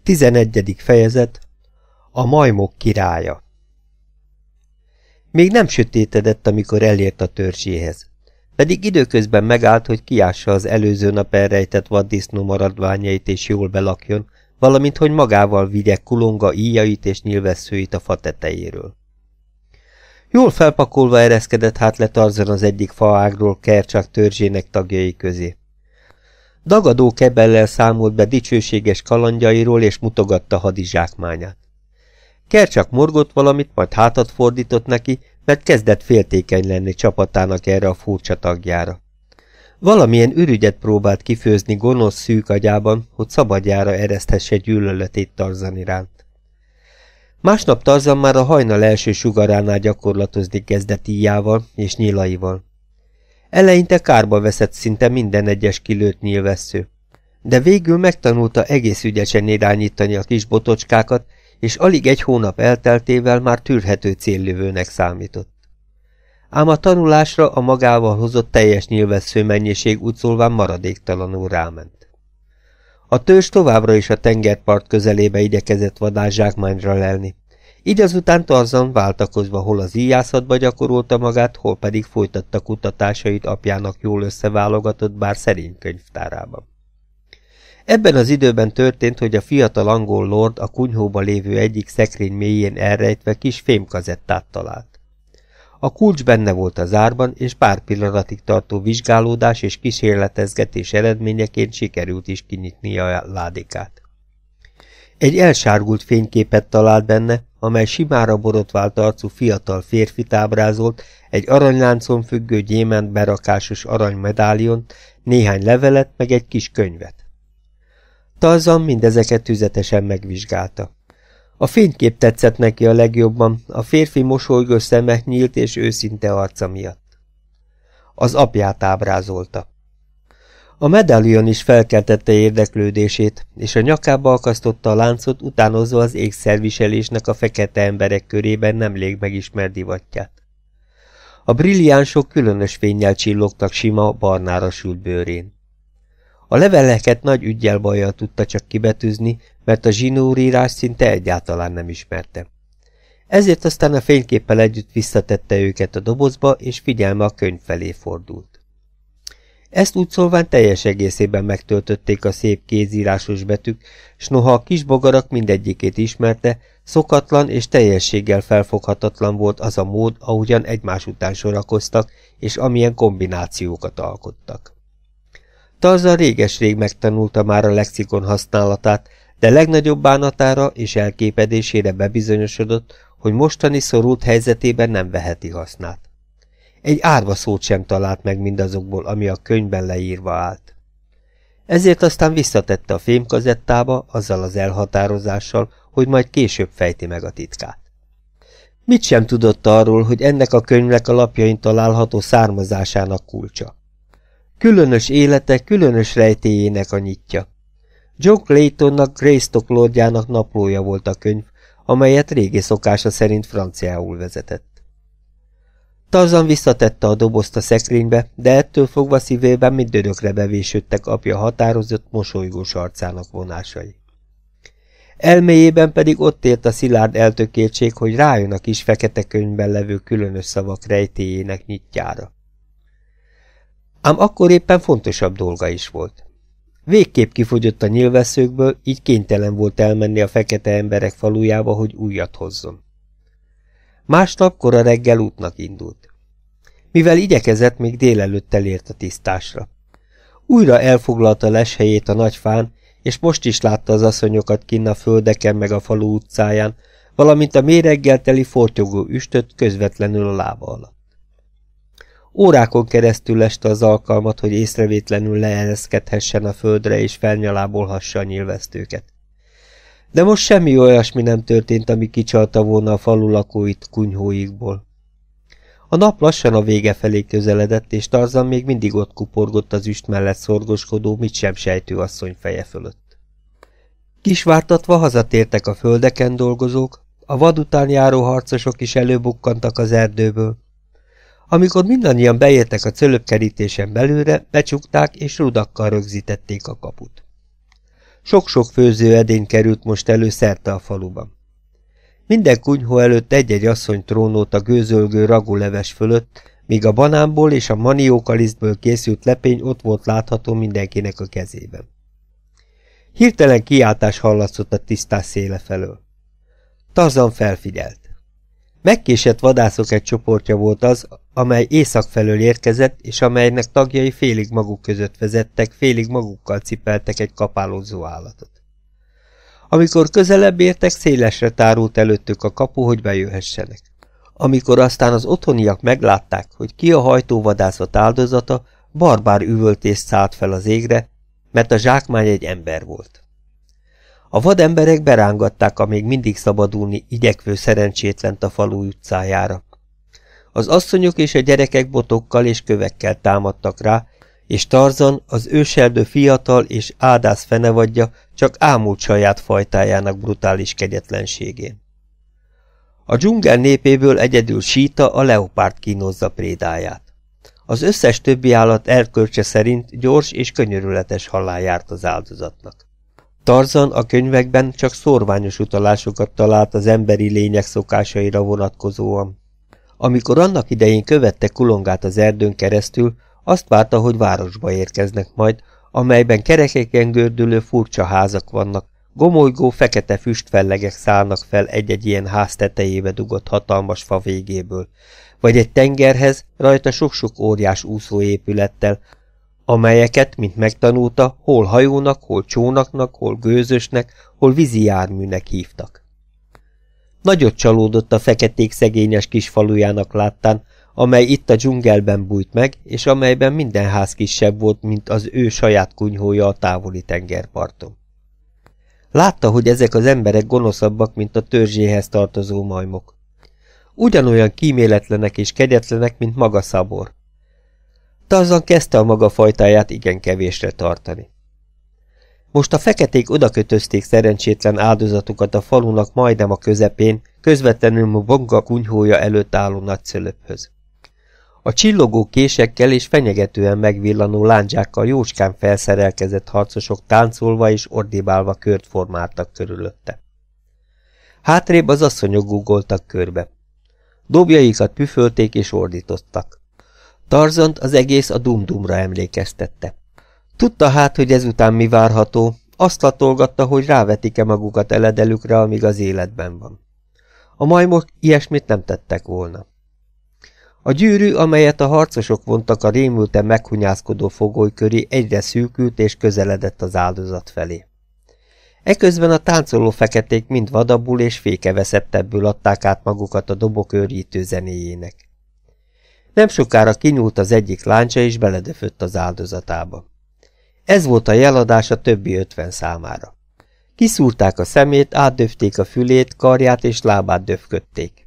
11. fejezet. A majmok királya. Még nem sötétedett, amikor elért a törzséhez. Pedig időközben megállt, hogy kiássa az előző nap elrejtett vaddisznó maradványait és jól belakjon, valamint hogy magával vigye kulonga íjait és nyilvesszőit a fa tetejéről. Jól felpakolva ereszkedett hát le Tarzan az egyik faágról Kercsak törzsének tagjai közé. Dagadó kebellel számolt be dicsőséges kalandjairól, és mutogatta hadizsákmányát. Kercsak morgott valamit, majd hátat fordított neki, mert kezdett féltékeny lenni csapatának erre a furcsa tagjára. Valamilyen ürügyet próbált kifőzni gonosz szűk agyában, hogy szabadjára ereszthesse gyűlöletét Tarzan iránt. Másnap Tarzan már a hajnal első sugaránál gyakorlatozni kezdett íjával és nyilaival. Eleinte kárba veszett szinte minden egyes kilőtt nyilvessző, de végül megtanulta egész ügyesen irányítani a kis botocskákat, és alig egy hónap elteltével már tűrhető céllövőnek számított. Ám a tanulásra a magával hozott teljes nyilvessző mennyiség úgy szólván maradéktalanul ráment. A törzs továbbra is a tengerpart közelébe igyekezett vadászsákmányra lelni, így azután Tarzan váltakozva hol az íjászatba gyakorolta magát, hol pedig folytatta kutatásait apjának jól összeválogatott, bár szerény könyvtárában. Ebben az időben történt, hogy a fiatal angol lord a kunyhóba lévő egyik szekrény mélyén elrejtve kis fémkazettát talált. A kulcs benne volt a zárban, és pár pillanatig tartó vizsgálódás és kísérletezgetés eredményeként sikerült is kinyitnia a ládikát. Egy elsárgult fényképet talált benne, amely simára borotvált arcú fiatal férfit ábrázolt, egy aranyláncon függő gyémánt berakásos aranymedáliont, néhány levelet, meg egy kis könyvet. Tarzan mindezeket tüzetesen megvizsgálta. A fénykép tetszett neki a legjobban, a férfi mosolygós szeme, nyílt és őszinte arca miatt. Az apját ábrázolta. A medálion is felkeltette érdeklődését, és a nyakába akasztotta a láncot, utánozva az ékszerviselésnek a fekete emberek körében nemrég megismert divatját. A brilliánsok különös fénnyel csillogtak sima, barnára sült bőrén. A leveleket nagy üggyel bajjal tudta csak kibetűzni, mert a zsinórírás szinte egyáltalán nem ismerte. Ezért aztán a fényképpel együtt visszatette őket a dobozba, és figyelme a könyv felé fordult. Ezt úgy szólván teljes egészében megtöltötték a szép kézírásos betűk, s noha a kis bogarak mindegyikét ismerte, szokatlan és teljességgel felfoghatatlan volt az a mód, ahogyan egymás után sorakoztak, és amilyen kombinációkat alkottak. Tarzan réges-rég megtanulta már a lexikon használatát, de legnagyobb bánatára és elképedésére bebizonyosodott, hogy mostani szorult helyzetében nem veheti hasznát. Egy árva szót sem talált meg mindazokból, ami a könyvben leírva állt. Ezért aztán visszatette a fémkazettába, azzal az elhatározással, hogy majd később fejti meg a titkát. Mit sem tudott arról, hogy ennek a könyvnek a lapjain található származásának kulcsa. Különös élete, különös rejtélyének a nyitja. John Claytonnak, Greystock lordjának naplója volt a könyv, amelyet régi szokása szerint franciául vezetett. Tarzan visszatette a dobozt a szekrénybe, de ettől fogva szívében mind dödökre bevésődtek apja határozott, mosolygós arcának vonásai. Elméjében pedig ott élt a szilárd eltökéltség, hogy rájön a kis fekete könyvben levő különös szavak rejtélyének nyitjára. Ám akkor éppen fontosabb dolga is volt. Végképp kifogyott a nyilvesszőkből, így kénytelen volt elmenni a fekete emberek falujába, hogy újat hozzon. Másnap kora reggel útnak indult. Mivel igyekezett, még délelőtt elért a tisztásra. Újra elfoglalta leshelyét a nagy fán, és most is látta az asszonyokat kinn a földeken meg a falu utcáján, valamint a méreggel teli fortyogó üstöt közvetlenül a lába alatt. Órákon keresztül leste az alkalmat, hogy észrevétlenül leereszkedhessen a földre és felnyalábolhassa a nyilvesztőket. De most semmi olyasmi nem történt, ami kicsalta volna a falu lakóit kunyhóikból. A nap lassan a vége felé közeledett, és Tarzan még mindig ott kuporgott az üst mellett szorgoskodó, mit sem sejtő asszony feje fölött. Kisvártatva hazatértek a földeken dolgozók, a vad után járó harcosok is előbukkantak az erdőből. Amikor mindannyian beértek a cölöpkerítésen belőle, becsukták és rudakkal rögzítették a kaput. Sok-sok főzőedény került most elő szerte a faluban. Minden kunyhó előtt egy-egy asszony trónolt a gőzölgő raguleves fölött, míg a banánból és a maniókalisztből készült lepény ott volt látható mindenkinek a kezében. Hirtelen kiáltás hallatszott a tisztás széle felől. Tarzan felfigyelt. Megkésett vadászok egy csoportja volt az, amely észak felől érkezett, és amelynek tagjai félig maguk között vezettek, félig magukkal cipeltek egy kapálózó állatot. Amikor közelebb értek, szélesre tárult előttük a kapu, hogy bejöhessenek. Amikor aztán az otthoniak meglátták, hogy ki a hajtóvadászat áldozata, barbár üvöltés szállt fel az égre, mert a zsákmány egy ember volt. A vademberek berángatták a még mindig szabadulni igyekvő szerencsétlent a falu utcájára. Az asszonyok és a gyerekek botokkal és kövekkel támadtak rá, és Tarzan, az őserdő fiatal és ádász fenevadja csak ámult saját fajtájának brutális kegyetlenségén. A dzsungel népéből egyedül Síta, a leopárd kínozza prédáját. Az összes többi állat erkölcse szerint gyors és könyörületes halál járt az áldozatnak. Tarzan a könyvekben csak szórványos utalásokat talált az emberi lények szokásaira vonatkozóan. Amikor annak idején követte Kulongát az erdőn keresztül, azt várta, hogy városba érkeznek majd, amelyben kerekeken gördülő furcsa házak vannak, gomolygó fekete füstfellegek szállnak fel egy-egy ilyen ház tetejébe dugott hatalmas fa végéből, vagy egy tengerhez, rajta sok-sok óriás úszóépülettel, amelyeket, mint megtanulta, hol hajónak, hol csónaknak, hol gőzösnek, hol vízi járműnek hívtak. Nagyot csalódott a feketék szegényes kis falujának láttán, amely itt a dzsungelben bújt meg, és amelyben minden ház kisebb volt, mint az ő saját kunyhója a távoli tengerparton. Látta, hogy ezek az emberek gonoszabbak, mint a törzséhez tartozó majmok. Ugyanolyan kíméletlenek és kegyetlenek, mint maga Szabor. Tarzan kezdte a maga fajtáját igen kevésre tartani. Most a feketék odakötözték szerencsétlen áldozatukat a falunak majdnem a közepén, közvetlenül Mbonga kunyhója előtt álló nagyszülöphöz. A csillogó késekkel és fenyegetően megvillanó lándzsákkal jócskán felszerelkezett harcosok táncolva és ordibálva kört formáltak körülötte. Hátrébb az asszonyok guggoltak körbe. Dobjaikat püfölték és ordítottak. Tarzant az egész a Dum-Dumra emlékeztette. Tudta hát, hogy ezután mi várható, azt latolgatta, hogy rávetik-e magukat eledelükre, amíg az életben van. A majmok ilyesmit nem tettek volna. A gyűrű, amelyet a harcosok vontak a rémülten meghunyászkodó fogoly köré, egyre szűkült és közeledett az áldozat felé. Eközben a táncoló feketék mind vadabbul és fékeveszettebbül adták át magukat a dobok őrjítő zenéjének. Nem sokára kinyúlt az egyik láncsa és beledöfött az áldozatába. Ez volt a jeladás a többi 50 számára. Kiszúrták a szemét, átdöfték a fülét, karját és lábát döfködték.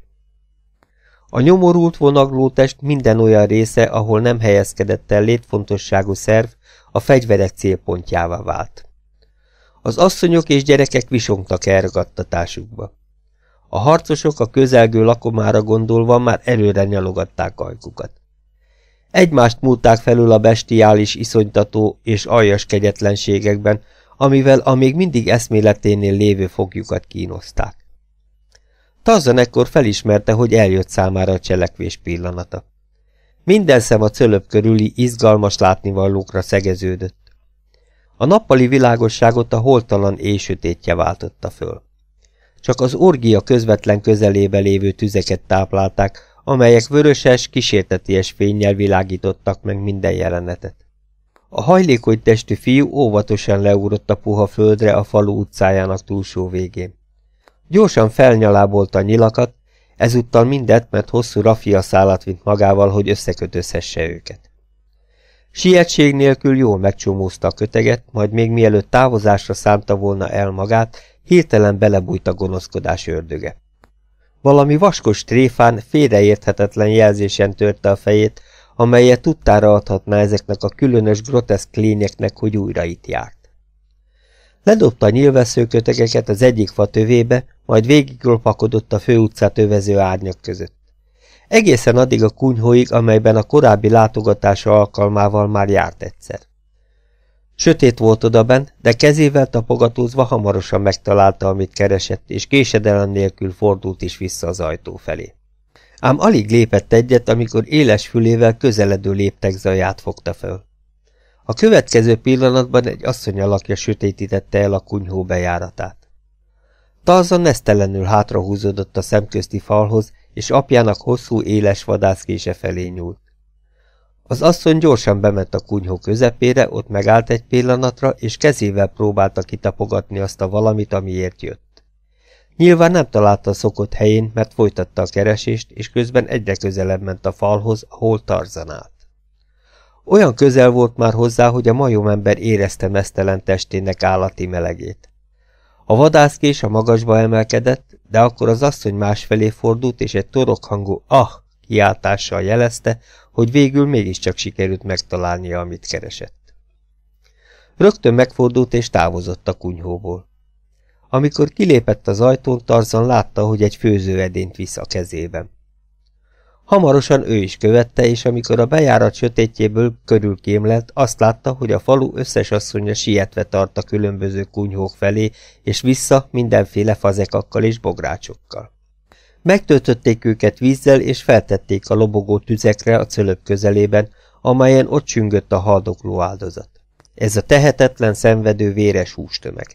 A nyomorult, vonagló test minden olyan része, ahol nem helyezkedett el létfontosságú szerv, a fegyverek célpontjává vált. Az asszonyok és gyerekek visongtak elragadtatásukba. A harcosok a közelgő lakomára gondolva már előre nyalogatták ajkukat. Egymást múlták felül a bestiális, iszonytató és aljas kegyetlenségekben, amivel a még mindig eszméleténél lévő foglyukat kínozták. Tarzan ekkor felismerte, hogy eljött számára a cselekvés pillanata. Minden szem a cölöp körüli izgalmas látnivalókra szegeződött. A nappali világosságot a holttalan éj sötétje váltotta föl. Csak az orgia közvetlen közelébe lévő tüzeket táplálták, amelyek vöröses, kísérteties fénnyel világítottak meg minden jelenetet. A hajlékony testű fiú óvatosan leugrott a puha földre a falu utcájának túlsó végén. Gyorsan felnyalábolta a nyilakat, ezúttal mindet, mert hosszú rafiaszálat vitt magával, hogy összekötözhesse őket. Sietség nélkül jól megcsomózta a köteget, majd még mielőtt távozásra szánta volna el magát, hirtelen belebújt a gonoszkodás ördöge. Valami vaskos tréfán, félreérthetetlen jelzésen törte a fejét, amelyet tudtára adhatná ezeknek a különös groteszk lényeknek, hogy újra itt járt. Ledobta a nyilvesszőkötegeket az egyik fa tövébe, majd végiglopakodott a főutcát övező árnyak között. Egészen addig a kunyhóig, amelyben a korábbi látogatása alkalmával már járt egyszer. Sötét volt odabenn, de kezével tapogatózva hamarosan megtalálta, amit keresett, és késedelem nélkül fordult is vissza az ajtó felé. Ám alig lépett egyet, amikor éles fülével közeledő léptek zaját fogta föl. A következő pillanatban egy asszony alakja sötétítette el a kunyhó bejáratát. Tarzan nesztelenül hátrahúzódott a szemközti falhoz, és apjának hosszú, éles vadászkése felé nyúlt. Az asszony gyorsan bement a kunyhó közepére, ott megállt egy pillanatra, és kezével próbálta kitapogatni azt a valamit, amiért jött. Nyilván nem találta a szokott helyén, mert folytatta a keresést, és közben egyre közelebb ment a falhoz, ahol Tarzan állt. Olyan közel volt már hozzá, hogy a majomember érezte meztelen testének állati melegét. A vadászkés a magasba emelkedett, de akkor az asszony másfelé fordult, és egy torokhangú kiáltással jelezte, hogy végül mégiscsak sikerült megtalálnia, amit keresett. Rögtön megfordult és távozott a kunyhóból. Amikor kilépett az ajtón, Tarzan látta, hogy egy főzőedényt visz a kezében. Hamarosan ő is követte, és amikor a bejárat sötétjéből körülkémlelt, azt látta, hogy a falu összes asszonya sietve tart a különböző kunyhók felé, és vissza mindenféle fazekakkal és bográcsokkal. Megtöltötték őket vízzel, és feltették a lobogó tüzekre a cölöp közelében, amelyen ott csüngött a haldokló áldozat. Ez a tehetetlen, szenvedő, véres hústömeg.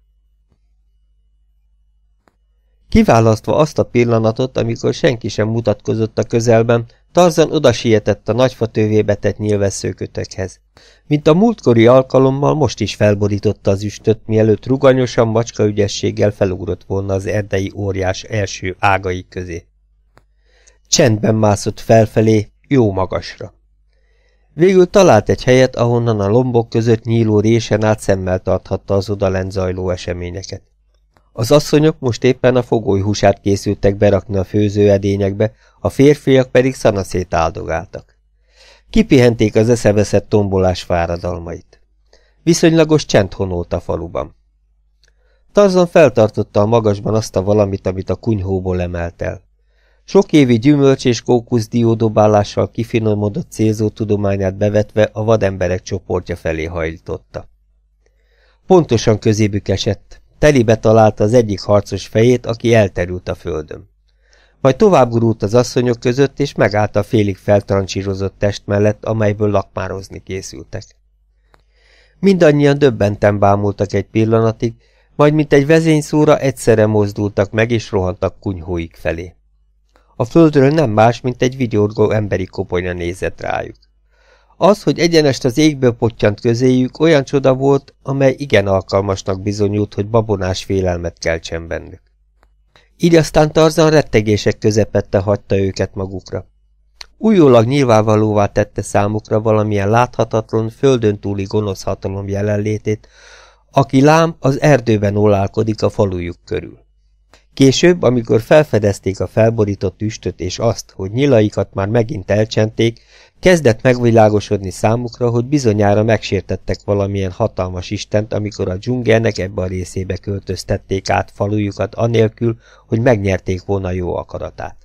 Kiválasztva azt a pillanatot, amikor senki sem mutatkozott a közelben, Tarzan odasietett a nagyfa tövébe tett nyilvesszőkötökhez. Mint a múltkori alkalommal, most is felborította az üstöt, mielőtt ruganyosan macskaügyességgel felugrott volna az erdei óriás első ágai közé. Csendben mászott felfelé, jó magasra. Végül talált egy helyet, ahonnan a lombok között nyíló résen át szemmel tarthatta az odalent zajló eseményeket. Az asszonyok most éppen a fogolyhúsát készültek berakni a főzőedényekbe, a férfiak pedig szanaszét áldogáltak. Kipihenték az eszeveszett tombolás fáradalmait. Viszonylagos csend honolt a faluban. Tarzan feltartotta a magasban azt a valamit, amit a kunyhóból emelt el. Sok évi gyümölcs és kókusz diódobálással kifinomodott célzó tudományát bevetve a vademberek csoportja felé hajlította. Pontosan közébük esett. Telibe találta az egyik harcos fejét, aki elterült a földön. Majd tovább gurult az asszonyok között, és megállt a félig feltrancsírozott test mellett, amelyből lakmározni készültek. Mindannyian döbbenten bámultak egy pillanatig, majd mint egy vezényszóra egyszerre mozdultak meg, és rohantak kunyhóik felé. A földről nem más, mint egy vigyorgó emberi koponya nézett rájuk. Az, hogy egyenest az égből pottyant közéjük, olyan csoda volt, amely igen alkalmasnak bizonyult, hogy babonás félelmet keltsen bennük. Így aztán Tarzan rettegések közepette hagyta őket magukra. Újólag nyilvánvalóvá tette számukra valamilyen láthatatlan, földön túli gonosz hatalom jelenlétét, aki lám az erdőben olálkodik a falujuk körül. Később, amikor felfedezték a felborított üstöt és azt, hogy nyilaikat már megint elcsenték, kezdett megvilágosodni számukra, hogy bizonyára megsértettek valamilyen hatalmas istent, amikor a dzsungelnek ebbe a részébe költöztették át falujukat anélkül, hogy megnyerték volna jó akaratát.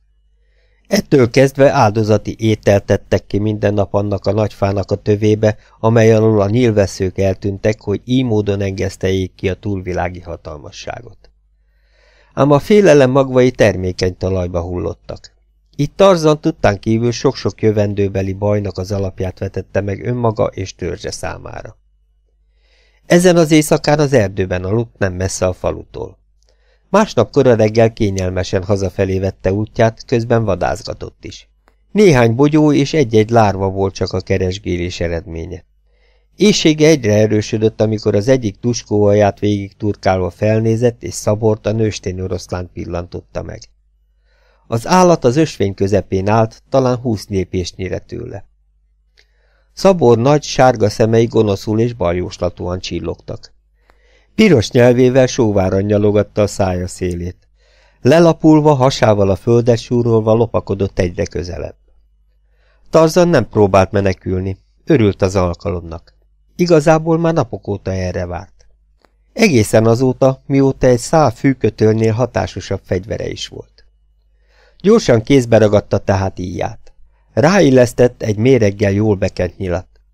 Ettől kezdve áldozati ételt tettek ki minden nap annak a nagyfának a tövébe, amely alól a nyílvesszők eltűntek, hogy így módon engeszteljék ki a túlvilági hatalmasságot. Ám a félelem magvai termékeny talajba hullottak. Itt Tarzan tudtán kívül sok-sok jövendőbeli bajnak az alapját vetette meg önmaga és törzse számára. Ezen az éjszakán az erdőben aludt, nem messze a falutól. Másnap kora reggel kényelmesen hazafelé vette útját, közben vadászgatott is. Néhány bogyó és egy-egy lárva volt csak a keresgélés eredménye. Éhsége egyre erősödött, amikor az egyik tuskóalját végig turkálva felnézett, és Szabort, a nőstény oroszlánt pillantotta meg. Az állat az ösvény közepén állt, talán 20 lépésnyire tőle. Szabor nagy, sárga szemei gonoszul és baljóslatúan csillogtak. Piros nyelvével sóváran nyalogatta a szája szélét. Lelapulva, hasával a földet súrolva lopakodott egyre közelebb. Tarzan nem próbált menekülni, örült az alkalomnak. Igazából már napok óta erre várt. Egészen azóta, mióta egy szál fűkötölnél hatásosabb fegyvere is volt. Gyorsan kézbe ragadta tehát íját. Ráillesztett egy méreggel jól bekent nyilat.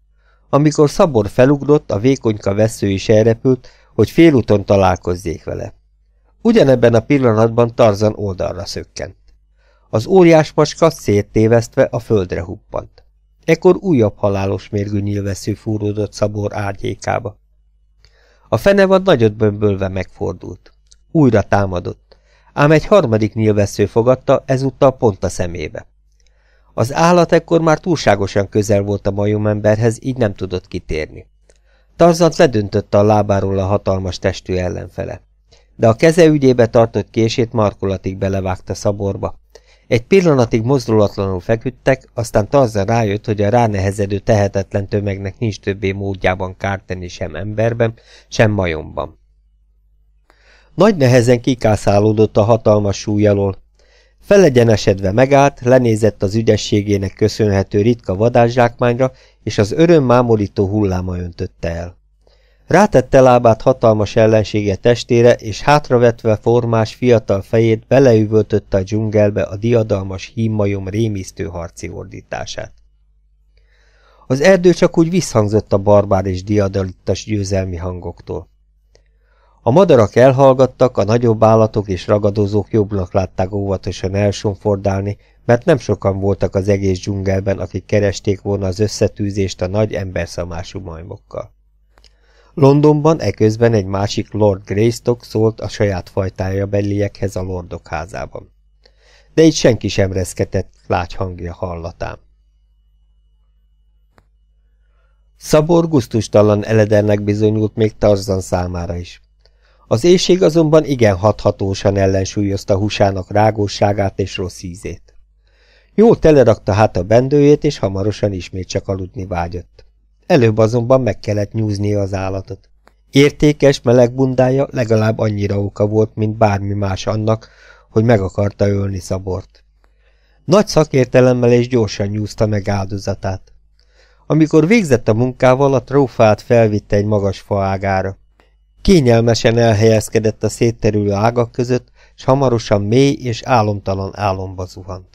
Amikor Szabor felugrott, a vékonyka vessző is elrepült, hogy félúton találkozzék vele. Ugyanebben a pillanatban Tarzan oldalra szökkent. Az óriás macska széttévesztve a földre huppant. Ekkor újabb halálos mérgű nyílvessző fúródott Szabor árnyékába. A fenevad nagyot bömbölve megfordult. Újra támadott, ám egy harmadik nyílvessző fogadta, ezúttal pont a szemébe. Az állat ekkor már túlságosan közel volt a majomemberhez, így nem tudott kitérni. Tarzant ledöntötte a lábáról a hatalmas testű ellenfele. De a keze ügyébe tartott kését markolatig belevágta Szaborba. Egy pillanatig mozdulatlanul feküdtek, aztán Tarzan rájött, hogy a ránehezedő tehetetlen tömegnek nincs többé módjában kárt tenni sem emberben, sem majomban. Nagy nehezen kikászálódott a hatalmas súly alól. Felegyenesedve megállt, lenézett az ügyességének köszönhető ritka vadászsákmányra, és az öröm mámorító hulláma öntötte el. Rátette lábát hatalmas ellensége testére, és hátravetve formás fiatal fejét beleüvöltötte a dzsungelbe a diadalmas hímmajom rémisztő harci ordítását. Az erdő csak úgy visszhangzott a barbár és diadalittas győzelmi hangoktól. A madarak elhallgattak, a nagyobb állatok és ragadozók jobbnak látták óvatosan elsonfordálni, mert nem sokan voltak az egész dzsungelben, akik keresték volna az összetűzést a nagy emberszamású majmokkal. Londonban eközben egy másik Lord Greystock szólt a saját fajtája beliekhez a lordok házában. De így senki sem reszketett lágy hangja hallatán. Szabor gusztustalan eledelnek bizonyult még Tarzan számára is. Az éhség azonban igen hathatósan ellensúlyozta húsának rágósságát és rossz ízét. Jól telerakta hát a bendőjét, és hamarosan ismét csak aludni vágyott. Előbb azonban meg kellett nyúznia az állatot. Értékes, meleg bundája legalább annyira oka volt, mint bármi más annak, hogy meg akarta ölni Szabort. Nagy szakértelemmel és gyorsan nyúzta meg áldozatát. Amikor végzett a munkával, a trófát felvitte egy magas faágára. Kényelmesen elhelyezkedett a szétterülő ágak között, s hamarosan mély és álomtalan álomba zuhant.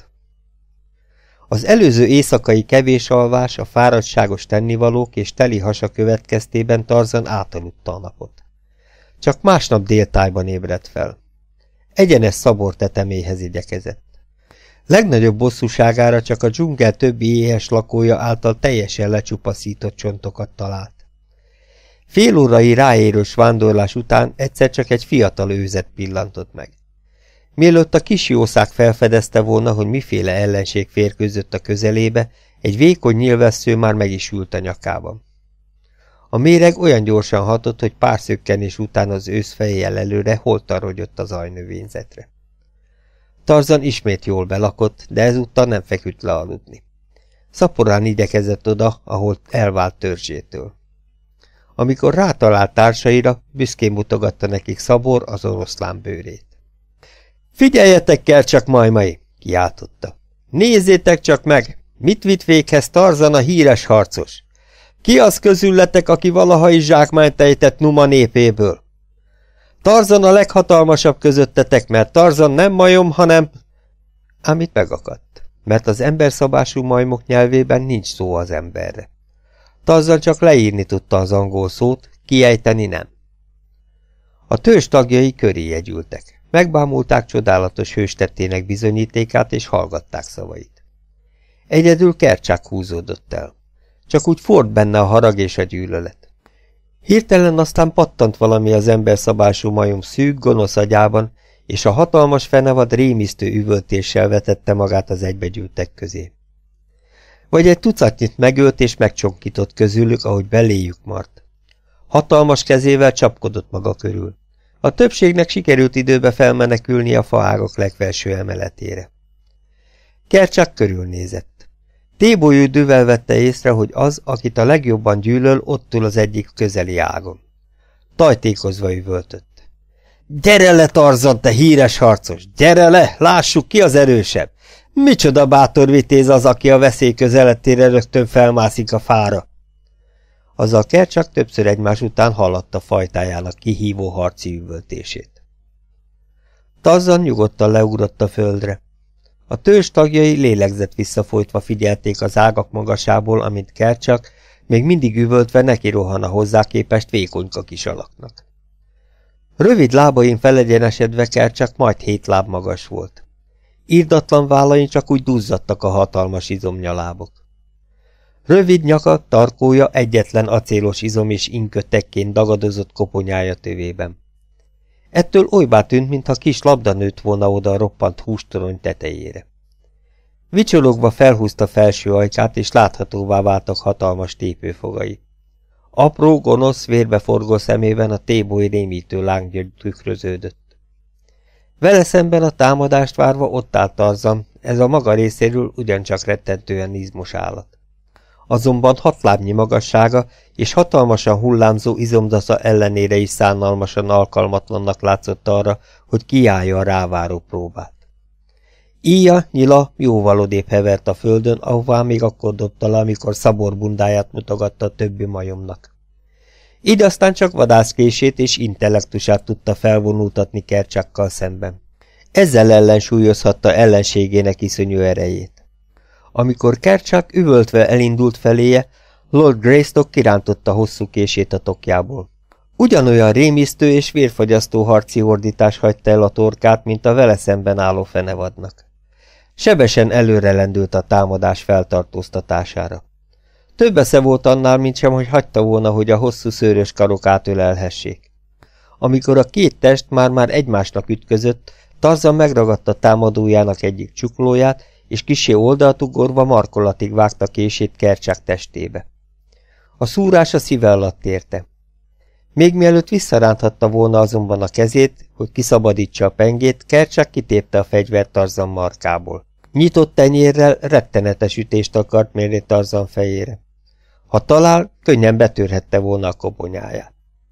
Az előző éjszakai kevés alvás, a fáradtságos tennivalók és teli hasa következtében Tarzan átaludta a napot. Csak másnap déltájban ébredt fel. Egyenes Szabor teteméhez igyekezett. Legnagyobb bosszúságára csak a dzsungel többi éhes lakója által teljesen lecsupaszított csontokat talált. Fél órai ráérős vándorlás után egyszer csak egy fiatal őzet pillantott meg. Mielőtt a kis jószág felfedezte volna, hogy miféle ellenség férkőzött a közelébe, egy vékony nyílvessző már meg is ült a nyakában. A méreg olyan gyorsan hatott, hogy pár szökkenés után az ősz fejjel előre holtan rogyott az ajnövényzetre. Tarzan ismét jól belakott, de ezúttal nem feküdt le aludni. Szaporán igyekezett oda, ahol elvált törzsétől. Amikor rátalált társaira, büszkén mutogatta nekik Szabor az oroszlán bőrét. Figyeljetek kell csak, majmai! Kiáltotta. Nézzétek csak meg! Mit vitt véghez Tarzan, a híres harcos? Ki az közületek, aki valaha is zsákmányt ejtett Numa népéből? Tarzan a leghatalmasabb közöttetek, mert Tarzan nem majom, hanem... Ám itt megakadt, mert az emberszabású majmok nyelvében nincs szó az emberre. Tarzan csak leírni tudta az angol szót, kiejteni nem. A törzs tagjai köré jegyültek. Megbámulták csodálatos hőstettének bizonyítékát, és hallgatták szavait. Egyedül Kercsák húzódott el. Csak úgy forrt benne a harag és a gyűlölet. Hirtelen aztán pattant valami az emberszabású majom szűk, gonosz agyában, és a hatalmas fenevad rémisztő üvöltéssel vetette magát az egybegyűltek közé. Vagy egy tucatnyit megölt és megcsonkított közülük, ahogy beléjük mart. Hatalmas kezével csapkodott maga körül. A többségnek sikerült időbe felmenekülni a faágak legfelső emeletére. Kercsák körülnézett. Tébolyú düvel vette észre, hogy az, akit a legjobban gyűlöl, ott ül az egyik közeli ágon. Tajtékozva üvöltött. Gyere le, Tarzan, te híres harcos! Gyere le, lássuk, ki az erősebb! Micsoda bátor vitéz az, aki a veszély közeletére rögtön felmászik a fára! Azzal Kercsák többször egymás után hallatta fajtájának kihívó harci üvöltését. Tarzan nyugodtan leugrott a földre. A törzs tagjai lélegzett visszafolytva figyelték az ágak magasából, amint Kercsák még mindig üvöltve neki rohan a hozzá képest vékonyka kis alaknak. Rövid lábain felegyenesedve Kercsak majd 7 láb magas volt. Irdatlan vállain csak úgy duzzadtak a hatalmas izomnyalábok. Rövid nyaka, tarkója egyetlen acélos izom és inkötekként dagadozott koponyája tövében. Ettől olybá tűnt, mintha kis labda nőtt volna oda a roppant hústorony tetejére. Vicsorogva felhúzta felső ajkát, és láthatóvá váltak hatalmas tépőfogai. Apró, gonosz, vérbeforgó szemében a téboly rémítő lánggyöngy tükröződött. Vele szemben a támadást várva ott állt Tarzan, ez a maga részéről ugyancsak rettentően izmos állat. Azonban 6 lábnyi magassága és hatalmasan hullámzó izomdasza ellenére is szánalmasan alkalmatlannak látszott arra, hogy kiállja a ráváró próbát. Íja, nyila jóval odébb hevert a földön, ahová még akkor dobta le, amikor szaborbundáját mutogatta a többi majomnak. Így aztán csak vadászkését és intellektusát tudta felvonultatni Kercsakkal szemben. Ezzel ellensúlyozhatta ellenségének iszonyú erejét. Amikor Kercsak üvöltve elindult feléje, Lord Greystock kirántotta hosszú kését a tokjából. Ugyanolyan rémisztő és vérfagyasztó harci ordítás hagyta el a torkát, mint a vele szemben álló fenevadnak. Sebesen előre lendült a támadás feltartóztatására. Több esze volt annál, mint sem, hogy hagyta volna, hogy a hosszú szőrös karok átölelhessék. Amikor a 2 test már egymásnak ütközött, Tarzan megragadta támadójának egyik csuklóját, és kissé oldalt ugorva markolatig vágta kését Kercsak testébe. A szúrás a szíve alatt érte. Még mielőtt visszaránthatta volna azonban a kezét, hogy kiszabadítsa a pengét, Kercsak kitépte a fegyvert Tarzan markából. Nyitott tenyérrel rettenetes ütést akart mérni Tarzan fejére. Ha talál, könnyen betörhette volna a koponyáját.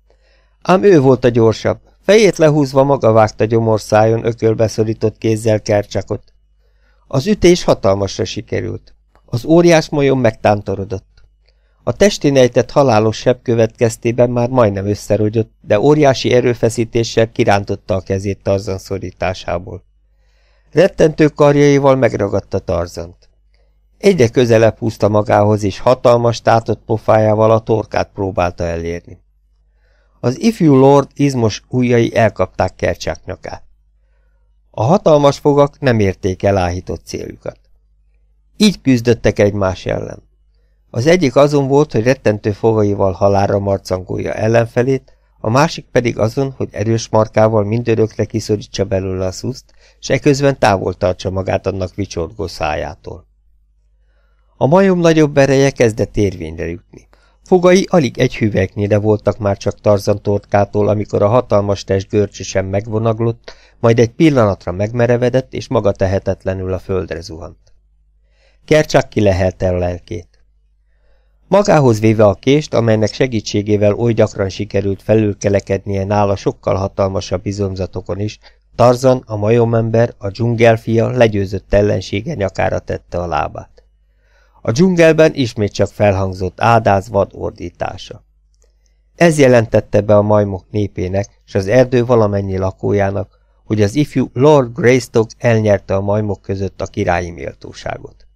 Ám ő volt a gyorsabb. Fejét lehúzva maga vágta gyomorszájon ökölbe szorított kézzel Kercsakot. Az ütés hatalmasra sikerült. Az óriás majom megtántorodott. A testén ejtett halálos seb következtében már majdnem összerogyott, de óriási erőfeszítéssel kirántotta a kezét Tarzan szorításából. Rettentő karjaival megragadta Tarzant. Egyre közelebb húzta magához, és hatalmas tátott pofájával a torkát próbálta elérni. Az ifjú lord izmos ujjai elkapták Kercsak nyakát. A hatalmas fogak nem érték el áhított céljukat. Így küzdöttek egymás ellen. Az egyik azon volt, hogy rettentő fogaival halálra marcangolja ellenfelét, a másik pedig azon, hogy erős markával mindörökre kiszorítsa belőle a szuszt, s eközben távol tartsa magát annak vicsorgó szájától. A majom nagyobb ereje kezdett érvényre jutni. Fogai alig egy hüvelyknyire voltak már csak Tarzan torkától, amikor a hatalmas test görcsösen megvonaglott, majd egy pillanatra megmerevedett, és maga tehetetlenül a földre zuhant. Kercsak kilehelte a lelkét. Magához véve a kést, amelynek segítségével oly gyakran sikerült felülkelekednie nála sokkal hatalmasabb izomzatokon is, Tarzan, a majomember, a dzsungelfia legyőzött ellensége nyakára tette a lábát. A dzsungelben ismét csak felhangzott ádáz vad ordítása. Ez jelentette be a majmok népének, s az erdő valamennyi lakójának, hogy az ifjú Lord Greystock elnyerte a majmok között a királyi méltóságot.